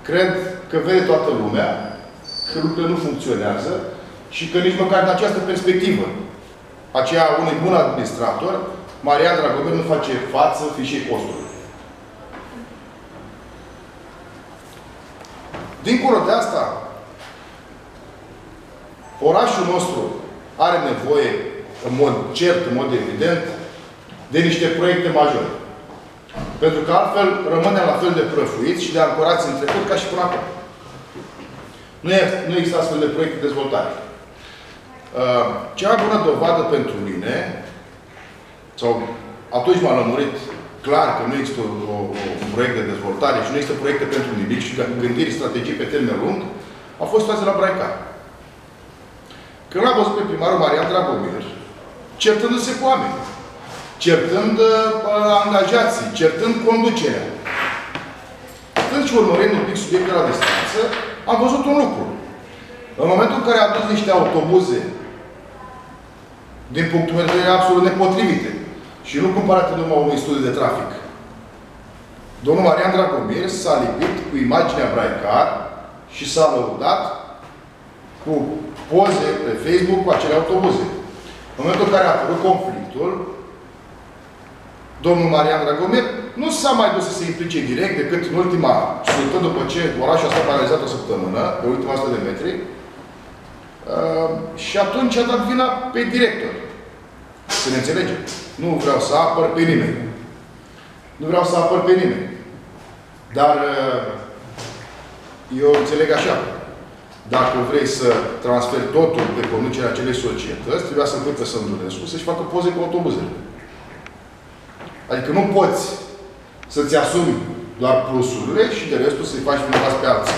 cred că vede toată lumea că lucrurile nu funcționează și că nici măcar în această perspectivă, aceea unui bun administrator, Marian Dragomir nu face față fișei costului. Dincolo de asta, orașul nostru are nevoie, în mod cert, în mod evident, de niște proiecte majore. Pentru că altfel rămânem la fel de prăfuiți și de ancorați în trecut ca și până acum. Nu există astfel de proiecte de dezvoltare. Cea mai bună dovadă pentru mine, sau atunci m-a lămurit clar că nu există un proiect de dezvoltare și nu există proiecte pentru nimic și gândiri, strategii pe termen lung, a fost situația la Braicar. Când l-am văzut pe primarul Marian Dragomir, certându-se cu oameni, certând angajații, certând conducerea. Atunci, urmărind un pic subiectul la distanță, am văzut un lucru. În momentul în care a adus niște autobuze, din punctul meu de vedere, absolut nepotrivite, și nu comparate numai unui studiu de trafic, domnul Marian Dragomir s-a lipit cu imaginea Braicar și s-a lăudat cu poze pe Facebook cu acele autobuze. În momentul în care a apărut conflictul, domnul Marian Dragomir nu s-a mai dus să se implice direct decât în ultima sută, după ce orașul a stat paralizat o săptămână, pe ultima 100 de metri, și atunci a dat vina pe director. Să ne înțelegem. Nu vreau să apăr pe nimeni. Nu vreau să apăr pe nimeni. Dar eu înțeleg așa. Dacă vrei să transferi totul pe conducerea acelei societăți, trebuia să învăț pe Sândulescu să-și facă poze cu autobuzele. Adică nu poți să-ți asumi doar plusurile și de restul să-i faci vinovat pe alții.